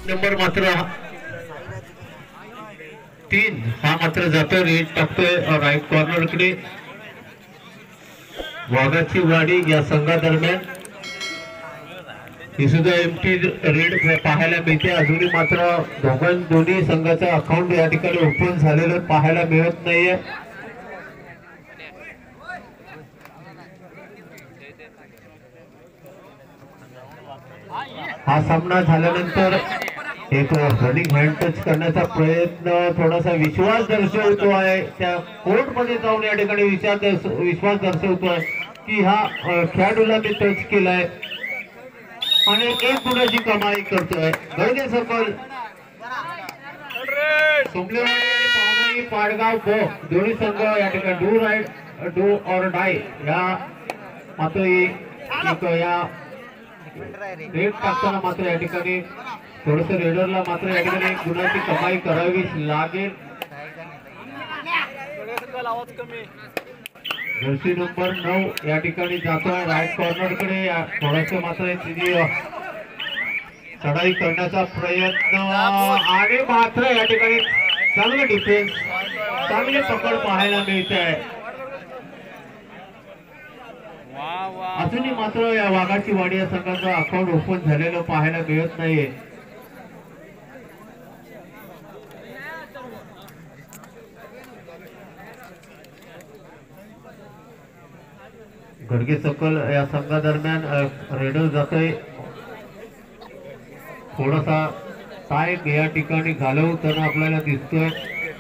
Number मात्र 3 हा मात्र जातो रेड टाकतोय राईट कॉर्नर कडे। वाघाची वाडी या संघादरम्यान ही सुद्धा एमटी रेड पाहायला मिळते। अजूनही मात्र दोन्ही संघाचा अकाउंट या ठिकाणी ओपन झालेलं पाहायला मिळत नाहीये। हा सामना झाल्यानंतर एक रनिंग हँड टच करण्याचा प्रयत्न, थोडासा विश्वास दर्शवतो आहे त्या कोर्ट मध्ये जाऊन या ठिकाणी विश्वास दर्शवतोय की हा खेळाडूला मी टच केलाय आणि एक गुणाची कमाई करतोय। गडगे सर्कल सोमलेवाडी आणि पावनाई पाडगाव दोन्ही संघ या ठिकाणी डू ऑर डाय या मात्र एक या रेड टाकताना मात्र या ठिकाणी थोडस रेडरला मात्र या ठिकाणी गुणाची कमाई करावीच लागेल। जर्सी नंबर 9 या ठिकाणी जातोय राईट कॉर्नर कडे। थोडस मात्र चढाई करण्याचा प्रयत्न आणि मात्र या ठिकाणी चांगलं डिफेन्स, चांगली पकड पाहायला मिळते आहे। अजूनही मात्र या वाघाची वाडी या संघाचं अकाउंट ओपन झालेलं पाहायला मिळत नाहीये। गडगे सकल या संघादरम्यान रेडर जातोय, थोडासा टाइम या ठिकाणी घालवताना आपल्याला दिसतोय।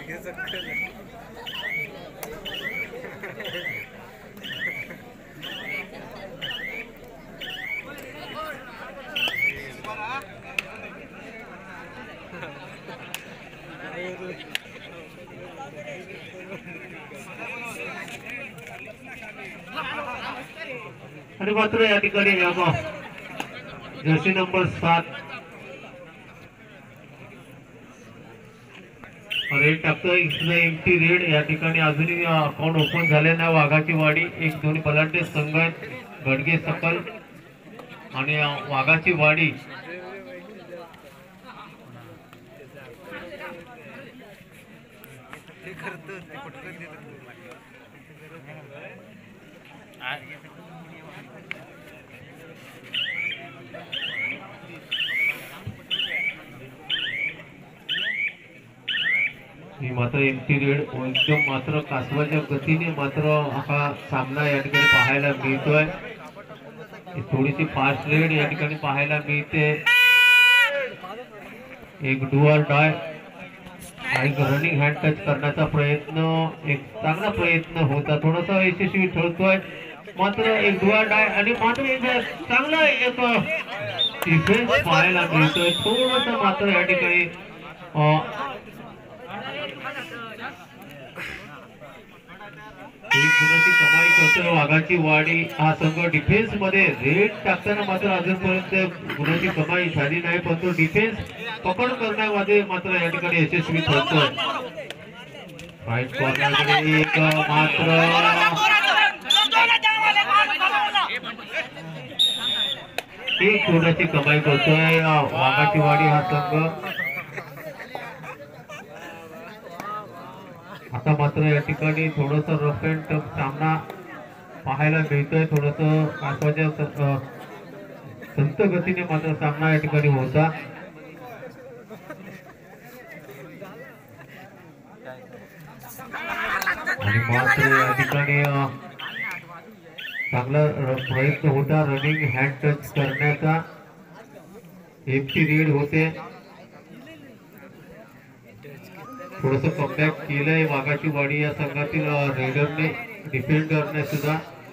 आणि मात्र या ठिकाणी जर्सी नंबर 7 रेड टाकतोय एमटी रेड या ठिकाणी अजूनही अकाउंट ओपन झाले नाही। वाघाची वाडी एक दोन्ही पलांटे संघ गडगे सकल आणि वाघाची वाडी मात्र एमटी रेड एकदम मात्र कासवाच्या गतीने मात्र हा सामना या ठिकाणी पाहायला मिळतोय। थोडीशी फास्ट रेड या ठिकाणी पाहायला मिळते। एक डुअर डाय एक रनिंग हँड टच करण्याचा प्रयत्न, एक चांगला प्रयत्न होता, थोडासा यशस्वी ठरतोय मात्र एक डुअर डाय आणि मात्र एक चांगला एक डिफेन्स पाहायला मिळतोय। थोडस मात्र या ठिकाणी गुणाची कमाई करतोय वाघाची वाडी हा संघ। डिफेन्स मध्ये रेड टाकताना मात्र अजूनपर्यंत गुणाची कमाई झाली नाही, पण तो डिफेन्स पकड करण्यामध्ये मात्र या ठिकाणी यशस्वी ठरतोय। राईट कॉर्नरकडे एक मात्र एक गुणाची कमाई करतोय वाघाची वाडी हा संघ। आता मात्र या ठिकाणी थोडस रफ अँड टफ सामना पाहायला मिळतोय। थोडस कासवाच्या संत गतीने मात्र सामना या ठिकाणी होता। आणि मात्र या ठिकाणी चांगला प्रयत्न होता रनिंग हँड टच करण्याचा। एमटी रेड होते, थोडस कमबॅक केलंय वाघाची वाडी या संघातील रेडरने, डिफेंडरने सुद्धा।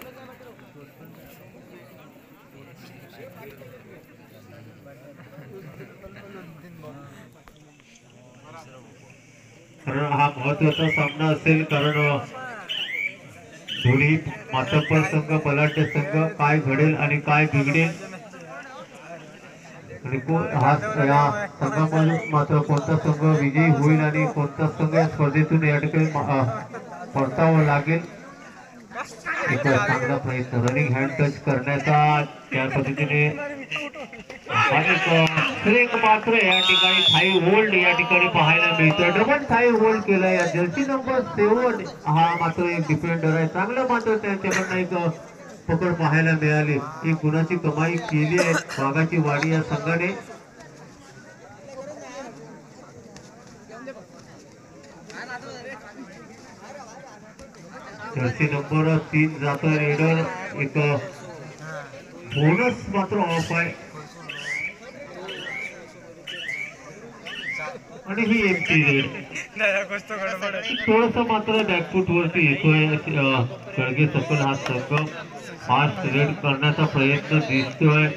कारण हा महत्वाचा सामना असेल, कारण दोन्ही मातब्बर संघ, बलाढ्य संघ, काय घडेल आणि काय बिघडेल आणि हा या संघामध्ये मात्र कोणता संघ विजयी होईल आणि कोणता संघ या स्पर्धेतून या ठिकाणी परतावं लागेल। एक चांगला प्रयत्न रनिंग हँड टच करण्याचा, त्या पद्धतीने आणि स्ट्रिंग मात्र या ठिकाणी थाई होल्ड या ठिकाणी पाहायला मिळतं. डबल थाई होल्ड केलं या जर्सी नंबर 7 हा मात्र एक डिफेंडर आहे. चांगलं मात्र त्यांच्याकडनं एक पकड पाहायला मिळाली. एक गुणाची कमाई केली आहे वाघाची वाडी या संघाने. जर्सी नंबर 3 जातोय रेडर. एक बोनस मात्र ऑफ आहे आणि ही एमटी रेड थोडस मात्र बॅकफूट वरती येतोय. गळगे सकल हा संघ फास्ट रेड करण्याचा प्रयत्न दिसतोय.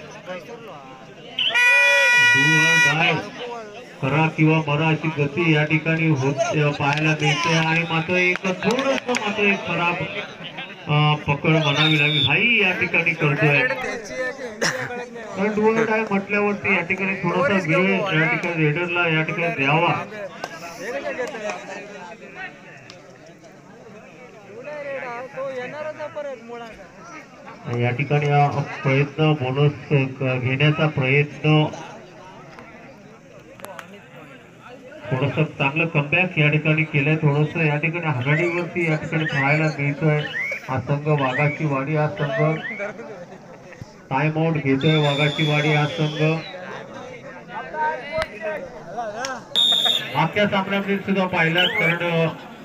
करा किंवा मरा अशी गती या ठिकाणी होत पाहायला मिळते आणि मात्र एक थोडस मात्र एक खराब पकड म्हणावी लागेल हाही या ठिकाणी करतोय. कारण डुअल डाय म्हटल्यावरती या ठिकाणी थोडासा वेळ या ठिकाणी रेडरला या ठिकाणी द्यावा. या ठिकाणी प्रयत्न बोनस घेण्याचा प्रयत्न थोडस चांगलं कमबॅक या ठिकाणी केलंय. थोडस या ठिकाणी आघाडीवरती या ठिकाणी पाहायला मिळतोय हा संघ वाघाची वाडी. हा संघ टाइम आउट घेतोय वाघाची वाडी हा संघ. मागच्या सामन्यामध्ये सुद्धा पाहिलाच कारण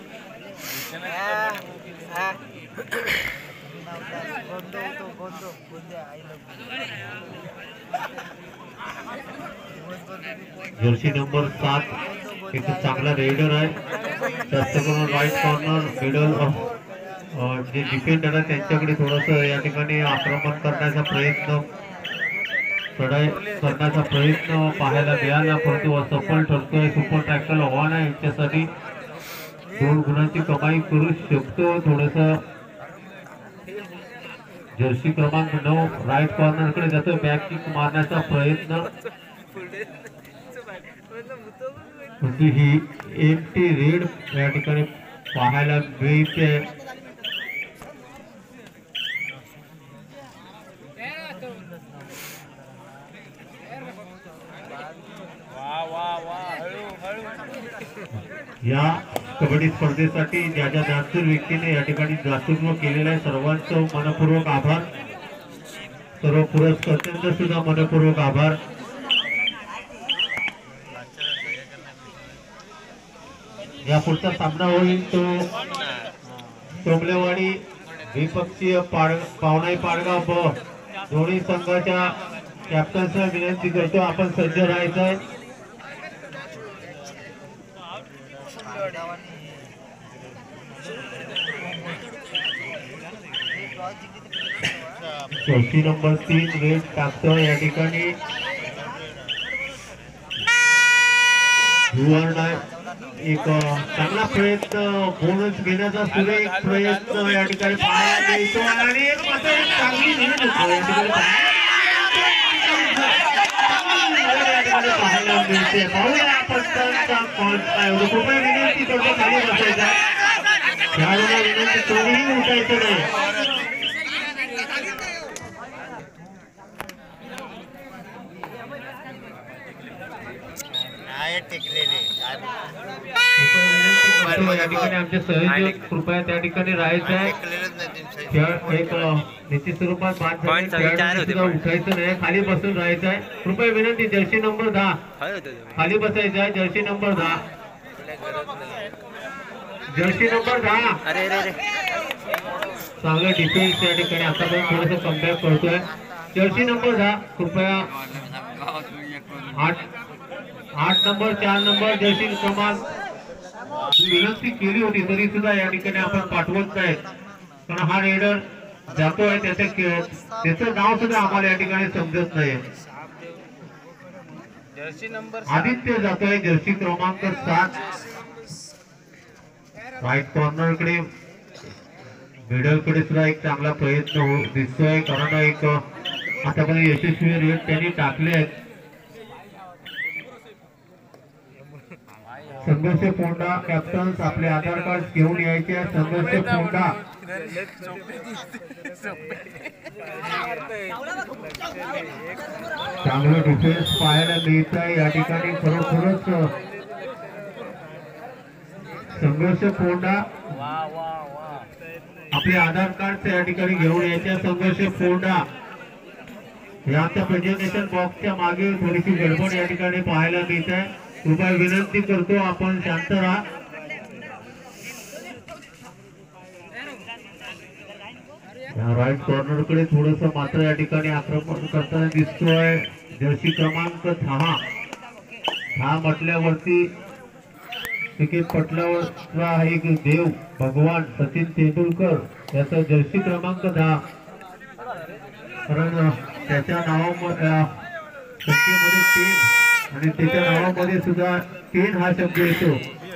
जर्सी नंबर 7 एक चांगला रेडर आहे. जास्त करून राईट कॉर्नर मिडल जे डिफेंडर आहे त्यांच्याकडे थोडस या ठिकाणी आक्रमण करण्याचा प्रयत्न चढाई करण्याचा प्रयत्न पाहायला मिळाला परंतु असफल ठरतोय. सुपर टॅकल आव्हान आहे यांच्यासाठी. 2 गुणांची कमाई करू शकतो. थोडस जर्सी क्रमांक 9 राईट कॉर्नर कडे जातो. बॅक किक मारण्याचा प्रयत्न परंतु ही एमटी रेड या ठिकाणी पाहायला मिळते. या कबड्डी स्पर्धेसाठी ज्या ज्या दानशूर व्यक्तीने या ठिकाणी दातृत्व केलेलं आहे सर्वांचं मनपूर्वक आभार. सर्व पुरस्कर्त्यांचा सुद्धा मनपूर्वक आभार. या पुढचा सामना होईल तो टोमलेवाडी द्विपक्षीय पावनाई पाडगाव ब. दोन्ही संघाच्या कॅप्टन्सला विनंती करतो आपण सज्ज राहायचंय. जर्सी नंबर 3 रेड टाकतो या ठिकाणी. एक चांगला प्रयत्न बोनस घेण्याचा सुरेख प्रयत्न या ठिकाणी पाहायला मिळतो आणि एक मात्र चांगली लीड पाहायला मिळते. पाहूया आपण कृपया विनंती करतो खाली बसायचा. खेळाडूला विनंती कोणीही उठायचं नाही. या ठिकाणी आमचे सहयोजक कृपया त्या ठिकाणी राहायचं आहे. एक निश्चित स्वरूपात उठायचं नाही खाली बसून राहायचं आहे. कृपया विनंती जर्सी नंबर 10 खाली बसायचं आहे. जर्सी नंबर 10 जर्सी नंबर 10 चांगलं डिफेन्स या ठिकाणी आतापर्यंत थोडंसं कमबॅक करतोय. जर्सी नंबर 10 कृपया 8 नंबर 4 नंबर जर्सी क्रमांक विनंती केली होती तरी सुद्धा या ठिकाणी आपण पाठवत नाही कारण हा रेडर जातोय त्याचं नाव सुद्धा आम्हाला या ठिकाणी समजत नाही. आदित्य जातोय जर्सी क्रमांक 7 राईट कॉर्नर कडे मिडल कडे सुद्धा एक चांगला प्रयत्न दिसतोय कारण एक आतापर्यंत यशस्वी रेड त्यांनी टाकले आहेत. संघर्ष फोंडा कॅप्टन्स आपले आधार कार्ड घेऊन यायचे. संघर्ष फोंडा चांगलं डिफेन्स पाहायला मिळत आहे या ठिकाणी. खरोखरच संघर्ष फोंडा आपले आधार कार्ड या ठिकाणी घेऊन यायचे. संघर्ष फोंडा यांच्या प्रेझेंटेशन बॉक्सच्या मागे थोडीशी गडबड या ठिकाणी पाहायला मिळत आहे. कृपया विनंती करतो आपण शांत राहा. राईट कॉर्नर कडे थोडस मात्र या ठिकाणी आक्रमण करताना दिसतोय जर्सी क्रमांक 10. हा म्हटल्यावरती क्रिकेट पटलावरचा एक देव भगवान सचिन तेंडुलकर याचा जर्सी क्रमांक 10. कारण त्याच्या नावामध्ये संख्येमध्ये 10 आणि त्याच्या नावामध्ये सुद्धा 10 हा शब्द येतो.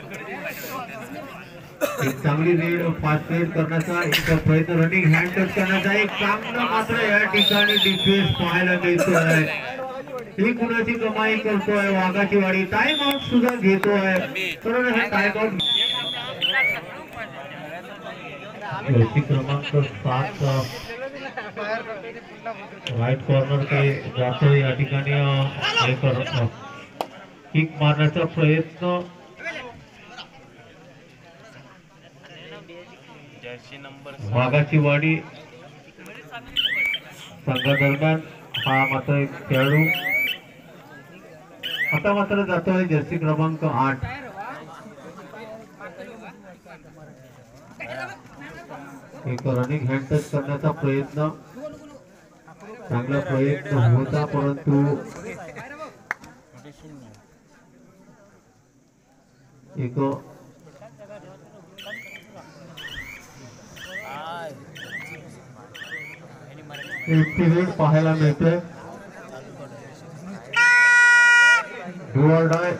एक चांगली रेड फास्ट रेड करण्याचा एक प्रयत्न रनिंग हँड टच करण्याचा एक चांगला मात्र या ठिकाणी डिफेन्स पाहायला मिळतो आहे. ही कुणाची कमाई करतोय वाघाची वाडी. टाइम आउट सुद्धा घेतोय. कारण हे टाइम आउट जर्सी क्रमांक 7 राईट कॉर्नर के जातो या ठिकाणी किक मारण्याचा प्रयत्न. वाघाची वाडी संघादरम्यान हा मात्र एक खेळाडू आता मात्र जातोय जर्सी क्रमांक 8. एक रनिंग हँड टच करण्याचा प्रयत्न चांगला प्रयत्न होता परंतु एक पिरियड पाहायला मिळते. डू ऑर डाय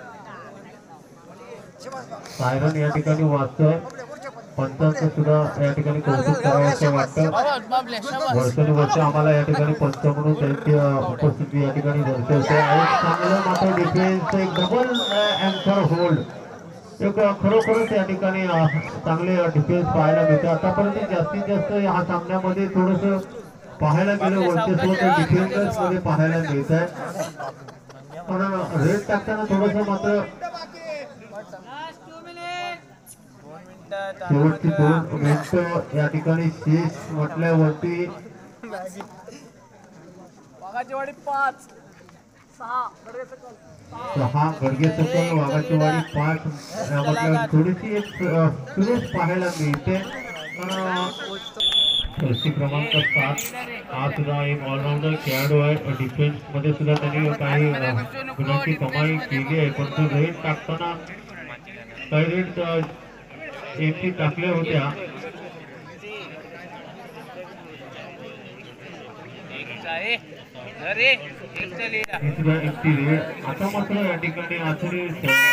सायरन या ठिकाणी वाजतोय. पंचांचं सुद्धा या ठिकाणी कौतुक करावं वाटतं. वर्षानुवर्ष आम्हाला या ठिकाणी पंच म्हणून त्यांची उपस्थिती या ठिकाणी दर्शवते. चांगलं मात्र डिफेन्स एक डबल अँकर होल्ड एक खरोखरच या ठिकाणी चांगले डिफेन्स पाहायला मिळते. आतापर्यंत जास्तीत जास्त या सामन्यामध्ये थोडस पाहायला गेलं वर्चस्व डिफेन्स मध्ये पाहायला मिळत आहे. पण रेड टाकताना थोडस मात्र शेवटची 2 मिनिटं या ठिकाणी शेष म्हटल्यावरती 6 गडगेचं कल वाघाची वाडी 5 म्हटल्यावर थोडीशी एक सुरेश पाहायला मिळते. जर्सी क्रमांक 7 हा सुद्धा एक ऑलराऊंडर खेळाडू आहे. डिफेन्स मध्ये सुद्धा त्यांनी काही गुणांची कमाई केली आहे. परंतु रेड टाकताना काही रेड एमटी टाकल्या होत्या. आता मात्र या ठिकाणी आखरी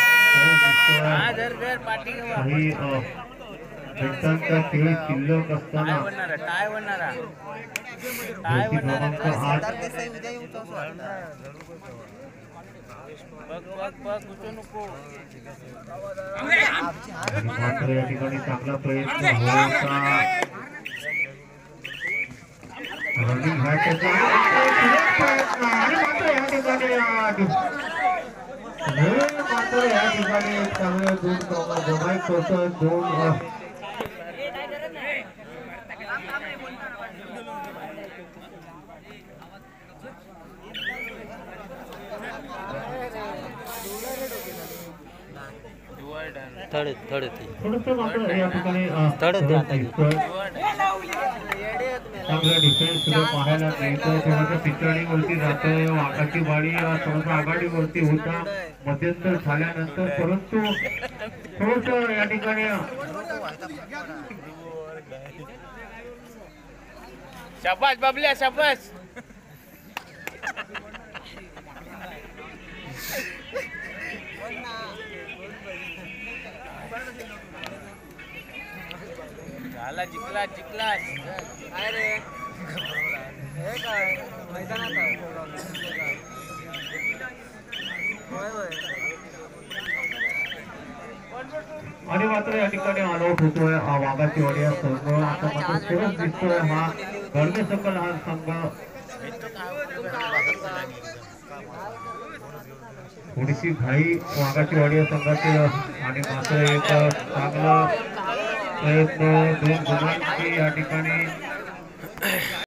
काही मिनिटांचा खेळ शिल्लक असताना क्रमांक 8 मात्र या ठिकाणी चांगला प्रयत्न होता. रनिंग हॅटचा आणि मात्र या ठिकाणी चांगले 2 जमाई करतोय. 2 चांगला डिफेन्स सुद्धा पाहायला मिळतो. थोडंसं पिछाडीवरती जातोय. वाघाची वाडी थोडंसं आघाडीवरती होता मध्यंतर झाल्यानंतर परंतु थोडंसं या ठिकाणी शाबाश बबल्या शाबाश. झाला जिंकला जिंकला. अरे हे काय मैदानात होय होय आणि मात्र या ठिकाणी ऑलआउट होतोय वाघाची वाडी हा संघ. आता मात्र सरस दिसतोय हा गडमे सकल हा संघ. थोडीशी घाई वाघाची वाडी या संघाची आणि मात्र एक चांगला प्रयत्न 2 गुणांची या ठिकाणी